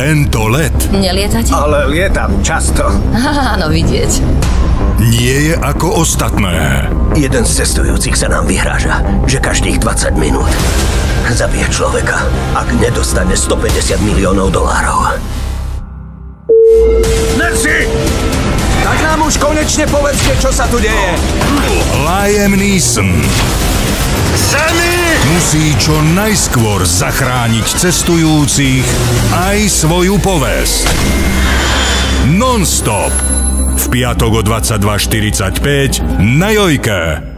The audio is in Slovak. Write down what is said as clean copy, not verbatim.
Tento let Nelietate? Ale lietam často. Áno, vidieť. nie je ako ostatné. Jeden z cestujúcich sa nám vyhráža, že každých 20 minút zabije človeka, ak nedostane 150 miliónov dolárov. Merci! Tak nám už konečne povedzte, čo sa tu deje. Liam Neeson musí čo najskôr zachrániť cestujúcich aj svoju povesť. Non-stop. V piatok o 22:45 na Jojke.